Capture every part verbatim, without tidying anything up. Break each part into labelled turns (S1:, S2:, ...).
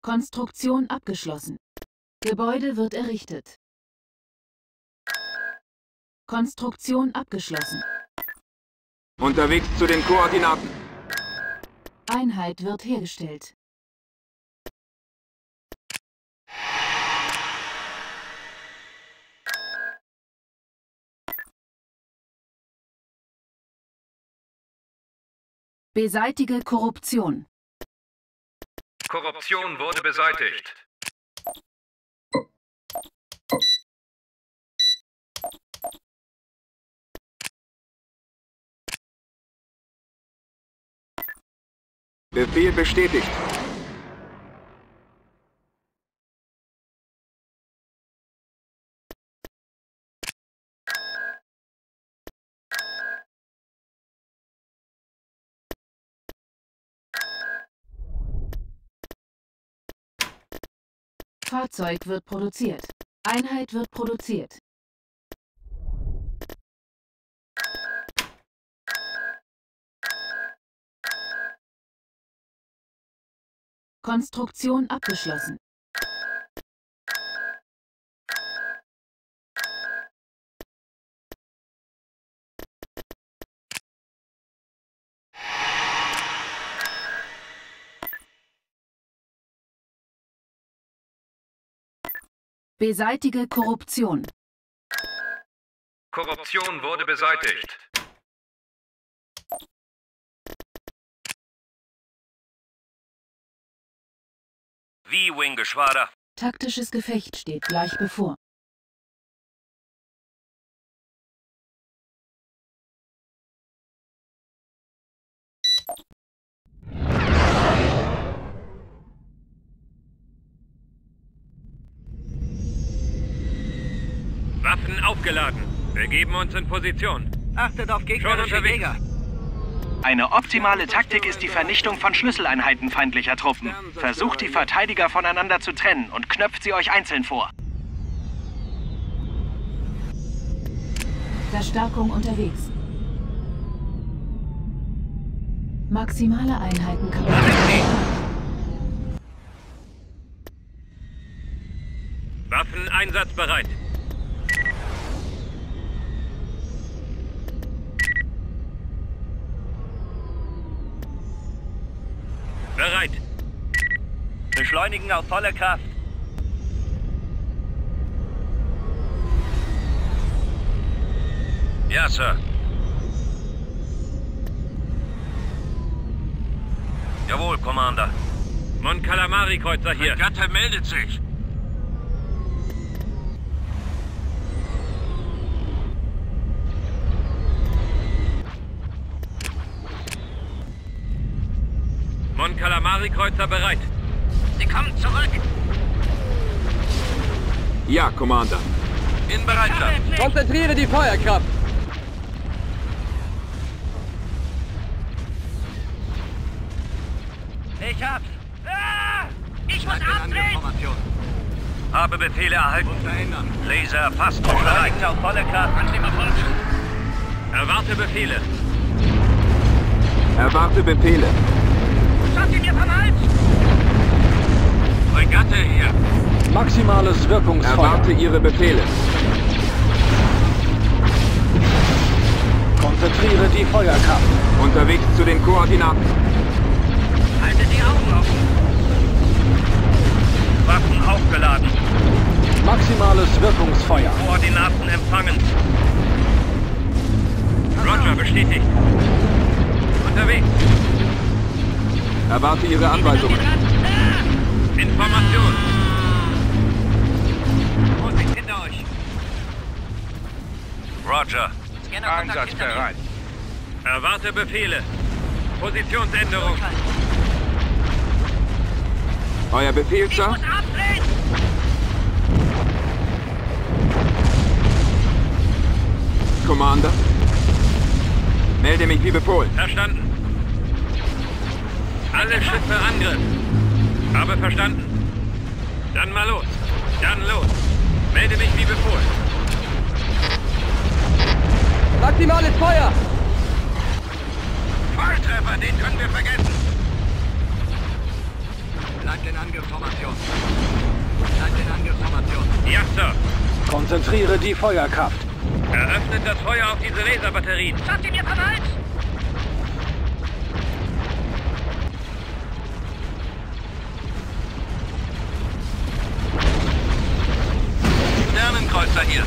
S1: Konstruktion abgeschlossen. Gebäude wird errichtet. Konstruktion abgeschlossen.
S2: Unterwegs zu den Koordinaten.
S1: Einheit wird hergestellt. Beseitige Korruption.
S3: Korruption wurde beseitigt.
S2: Befehl bestätigt.
S1: Fahrzeug wird produziert. Einheit wird produziert. Konstruktion abgeschlossen. Beseitige Korruption.
S3: Korruption wurde beseitigt. Wie, Wing-Geschwader?
S1: Taktisches Gefecht steht gleich bevor.
S3: Waffen aufgeladen. Wir geben uns in Position.
S4: Achtet auf gegnerische Jäger.
S5: Eine optimale Taktik ist die Vernichtung von Schlüsseleinheiten feindlicher Truppen. Versucht die Verteidiger voneinander zu trennen und knöpft sie euch einzeln vor.
S1: Verstärkung unterwegs. Maximale Einheitenkapazität.
S3: Waffen einsatzbereit. Bereit.
S4: Beschleunigen auf volle Kraft.
S3: Ja, Sir. Jawohl, Commander. Mon Calamari-Kreuzer hier.
S6: Gatte meldet sich.
S3: Mon Calamari-Kreuzer bereit.
S4: Sie kommen zurück.
S2: Ja, Commander.
S6: In Bereitschaft.
S7: Konzentriere die Feuerkraft.
S4: Ich hab's. Ah! Ich muss abdrehen.
S3: Habe Befehle erhalten.
S6: Verändern.
S3: Laser erfasst und bereit.
S4: Beschleunigt auf volle Kraft.
S3: Erwarte Befehle.
S2: Erwarte Befehle.
S4: Schaut ihr mir vom Hals?
S6: Fregatte hier.
S7: Maximales Wirkungsfeuer.
S2: Erwarte Ihre Befehle.
S7: Konzentriere die Feuerkraft.
S2: Unterwegs zu den Koordinaten.
S4: Haltet die Augen offen.
S3: Waffen aufgeladen.
S7: Maximales Wirkungsfeuer.
S3: Koordinaten empfangen. Roger, bestätigt. Unterwegs.
S2: Erwarte Ihre Anweisungen.
S3: Information.
S4: Vorsicht hinter euch.
S3: Roger.
S4: Einsatzbereit.
S3: Erwarte Befehle. Positionsänderung.
S2: Euer Befehl,
S4: Ich
S2: Sir?
S4: muss abdrehen.
S2: Commander? Melde mich wie befohlen.
S3: Verstanden. Alle Schiffe Angriff. Habe verstanden. Dann mal los. Dann los. Melde mich wie befohlen.
S7: Maximales Feuer.
S6: Volltreffer, den können wir vergessen.
S3: Bleibt in Angriffsformation. Bleibt in Angriffsformation. Ja, Sir.
S7: Konzentriere die Feuerkraft.
S3: Eröffnet das Feuer auf diese Laserbatterien.
S4: Schafft ihr mir vom Hals?
S6: Sternenkreuzer hier.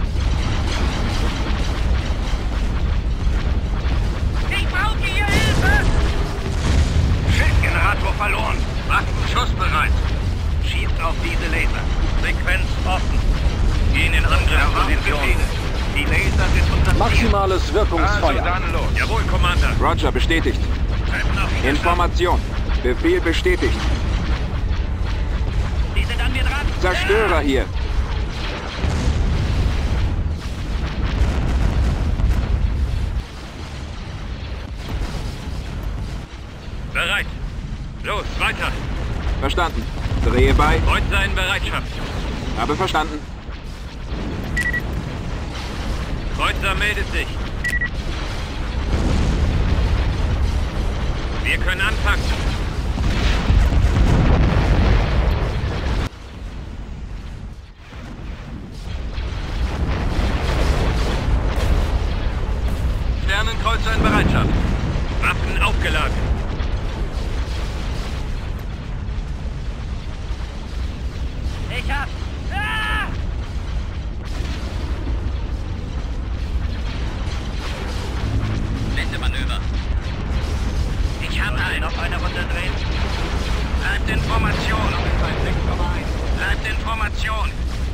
S4: Ich brauche hier Hilfe!
S3: Schildgenerator verloren.
S6: Waffen schussbereit.
S3: Schießt auf diese Laser.
S6: Frequenz offen. Gehen in Angriffsposition.
S3: Die Laser sind unser Ziel.
S7: Maximales Wirkungsfeuer.
S6: Also dann los.
S3: Jawohl, Commander.
S2: Roger, bestätigt.
S3: Treffen auf Widerstand.
S2: Information. Befehl bestätigt.
S4: Die sind an mir dran!
S2: Zerstörer hier.
S3: Bereit. Los, weiter.
S2: Verstanden. Drehe bei.
S3: Kreuzer in Bereitschaft.
S2: Habe verstanden.
S3: Kreuzer meldet sich. Wir können anfangen.
S6: Sternenkreuzer in Bereitschaft.
S3: Waffen aufgeladen.
S4: Ich hab... Ah!
S3: Wendemanöver.
S4: Ich hab einen.
S3: Noch eine Runde drehen.
S6: Bleibt in Formation. Bleibt in Formation.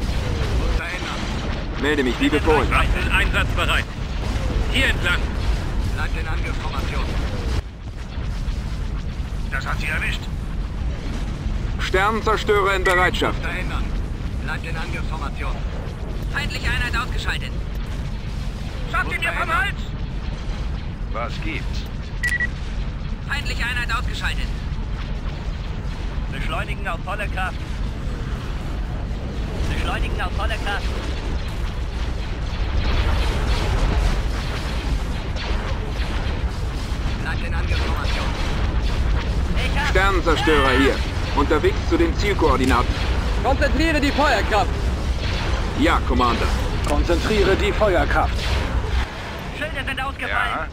S2: Melde mich wie befohlen.
S3: Waffen einsatzbereit. Hier entlang.
S6: Bleibt in Angriffsformation. Das hat sie erwischt.
S2: Sternenzerstörer in Bereitschaft.
S6: Verhindern. Bleibt in Angriffsformation.
S4: Feindliche Einheit ausgeschaltet.
S6: Schafft ihr mir vom Hals?
S3: Was gibt's?
S4: Feindliche Einheit ausgeschaltet.
S3: Beschleunigen auf volle Kraft.
S4: Beschleunigen auf volle Kraft.
S6: Bleibt in Angriffsformation.
S4: Ich hab...
S2: Sternenzerstörer hier. Unterwegs zu den Zielkoordinaten.
S7: Konzentriere die Feuerkraft.
S2: Ja, Commander.
S7: Konzentriere die Feuerkraft.
S4: Schilde sind ausgefallen.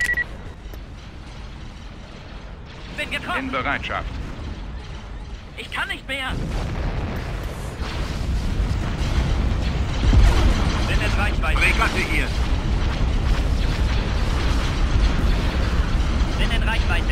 S4: Bin getroffen.
S6: Bereitschaft.
S4: Ich kann nicht mehr.
S3: Bin in Reichweite.
S6: Fregatte hier.
S4: Bin in Reichweite.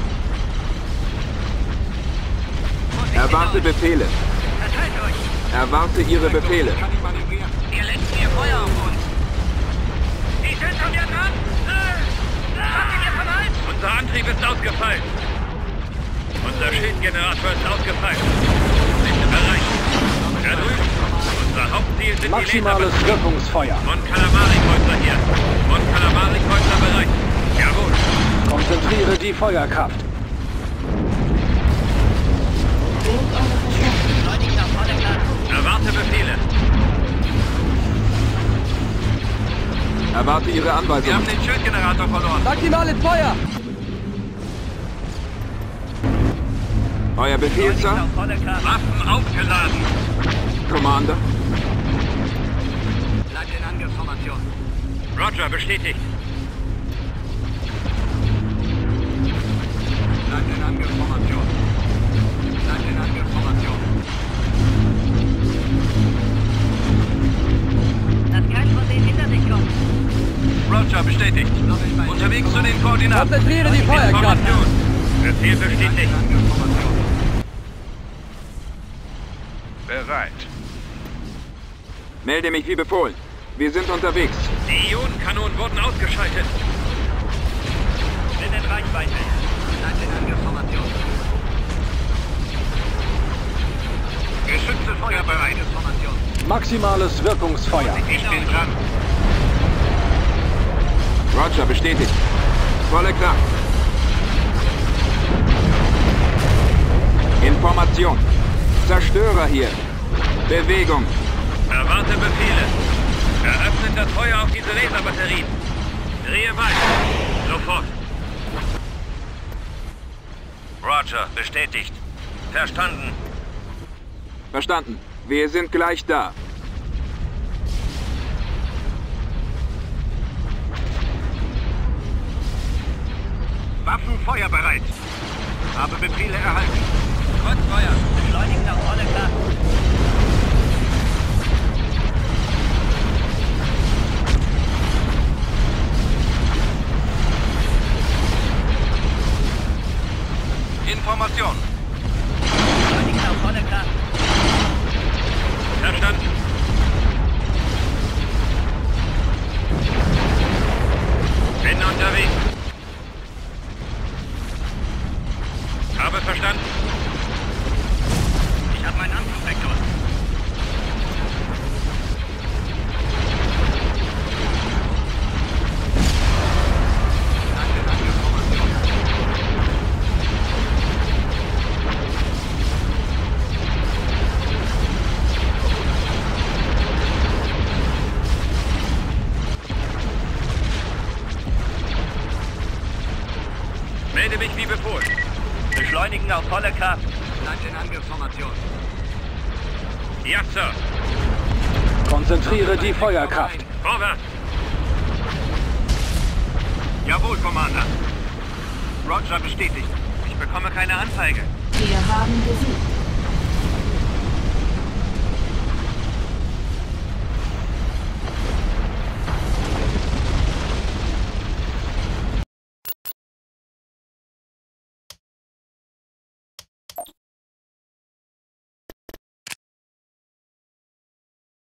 S2: Erwarte Befehle.
S4: Verteilt euch.
S2: Erwarte Ihre Befehle.
S6: Kann ich manövrieren?
S4: Ihr lenkt ihr Feuer auf uns.
S6: Die sind an mir dran.
S4: Schafft ihr mir vom Hals?
S3: Unser Antrieb ist ausgefallen. Unser Schildgenerator ist ausgefallen. Sind bereit. Da drüben. Unser Hauptziel sind
S7: Maximales
S3: die Laserbatterien.
S7: Wirkungsfeuer.
S3: Mon Calamari-Kreuzer hier. Mon Calamari-Kreuzer bereit. Jawohl.
S7: Konzentriere die Feuerkraft.
S4: Beschleunigen auf volle Kraft.
S3: Erwarte Befehle.
S2: Erwarte Ihre
S6: Wir
S2: Anweisungen.
S6: haben den Schildgenerator verloren.
S7: Maximales Feuer.
S2: Euer Befehl, Sir?
S3: Auf volle Kraft.
S6: Waffen aufgeladen.
S2: Commander.
S6: Bleibt in Angriffsformation.
S3: Roger, bestätigt.
S6: Bleibt in Angriffsformation. Bleibt in Angriffsformation.
S4: Das kann von denen hinter sich kommen.
S6: Roger, bestätigt. Unterwegs zu den Koordinaten.
S7: Konzentriere die Feuerkraft.
S3: Information. Befehl bestätigt.
S6: Angriffsformation.
S3: Bereit.
S2: Melde mich wie befohlen. Wir sind unterwegs.
S3: Die Ionenkanonen wurden ausgeschaltet. Bin in Reichweite.
S6: Bleibt in Angriffsformation. Geschütze Feuer bereit. Formation.
S7: Maximales Wirkungsfeuer.
S6: Ich bin dran.
S2: Roger, bestätigt. Volle Kraft. Information. Zerstörer hier. Bewegung.
S3: Erwarte Befehle. Eröffnet das Feuer auf diese Laserbatterien. Drehe bei. Sofort.
S6: Roger, bestätigt.
S3: Verstanden.
S2: Verstanden. Wir sind gleich da.
S3: Waffen feuerbereit. Habe Befehle erhalten.
S4: Kreuzfeuer. Beschleunigen auf volle Kraft.
S3: Information.
S4: Beschleunigen auf volle Kraft.
S3: Verstanden. Bin unterwegs. Habe verstanden.
S4: Ich habe meinen Anflugvektor.
S3: Melde mich wie befohlen.
S4: Beschleunigen auf volle Kraft.
S6: Bleibt in Angriffsformation.
S3: Ja, Sir.
S7: Konzentriere die Feuerkraft.
S3: Vorwärts. Jawohl, Commander. Roger bestätigt. Ich bekomme keine Anzeige.
S1: Wir haben gesiegt.